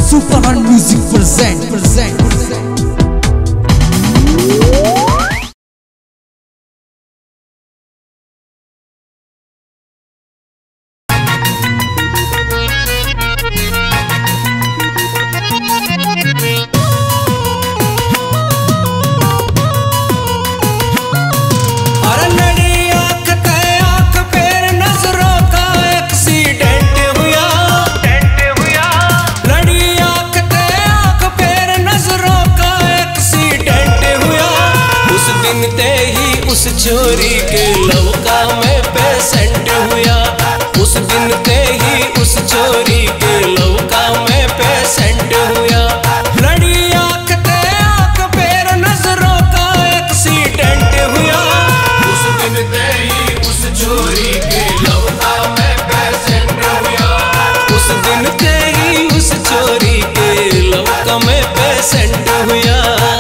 Super music present उस छोरी के लवका में पेशेंट हुआ। उस दिन ते ही उस छोरी के लवका में पेशेंट हुआ। लड़ी आंख ते आंख पैर नजरों का एक्सीडेंट हुआ। उस दिन ते ही उस छोरी के लवका में पेशेंट हुआ। उस दिन ते ही उस छोरी के लवका में पेशेंट हुआ।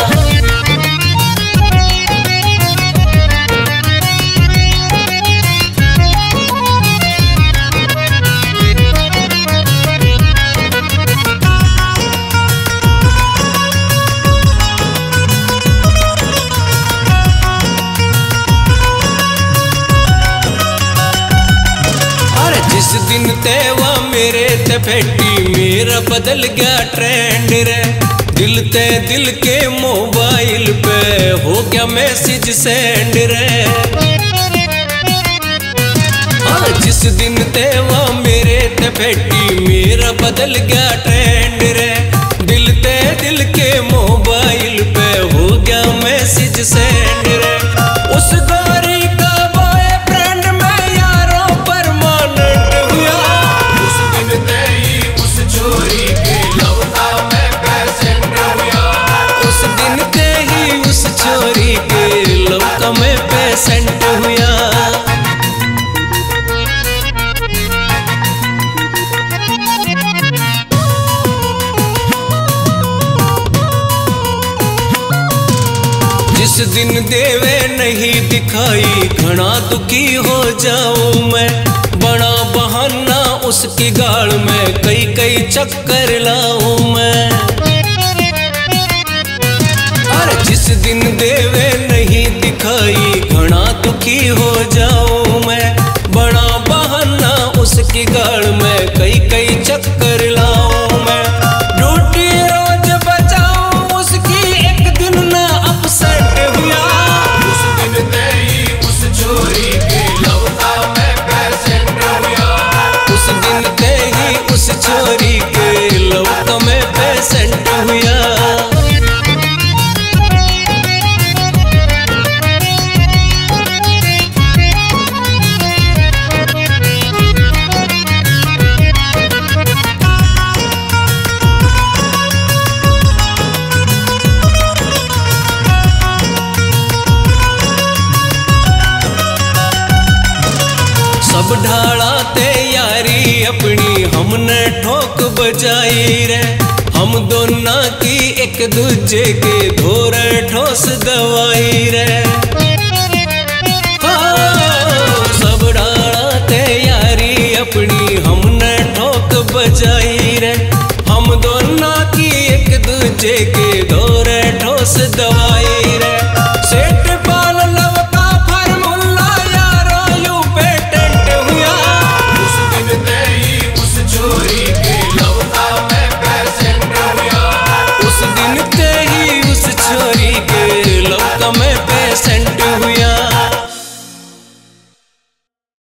जिस दिन ते वो मेरे ते फेटी मेरा बदल गया ट्रेंड रे। दिल के मोबाइल पे हो गया मैसेज सेंड रे। जिस दिन ते वो मेरे ते फेटी मेरा बदल गया ट्रेंड रे। दिल के मोबाइल पे हो गया मैसेज सेंड रे। उस गोरी का बॉयफ्रेंड में यारों परमानेंट हुआ। उस दिन ते ही उस छोरी के लवका में पेशेंट हुआ। उस दिन ते ही उस छोरी के लवका में पेशेंट हुआ। जिस दिन देवे नहीं दिखाई घना दुखी हो जाऊं मैं। बड़ा बहाना उसकी गाड़ में कई चक्कर लाऊं मैं। अरे जिस दिन देवे नहीं दिखाई घना दुखी हो जाऊं मैं। बड़ा बहाना उसकी गाड़ में कई चक्कर लाऊं मैं। ड्यूटी रोज बचाऊं उसकी एक दिन ना अपसेट हुआ। उस दिन ते ही उस छोरी के लवका में पेशेंट हुआ। उस दिन ते ही उस छोरी के लवका में पेशेंट हुआ। सब ढाला ते यारी अपनी हमने ठोक बजाई रे। हम दोनों की एक दूजे के धोरे ठोस दवाई रे।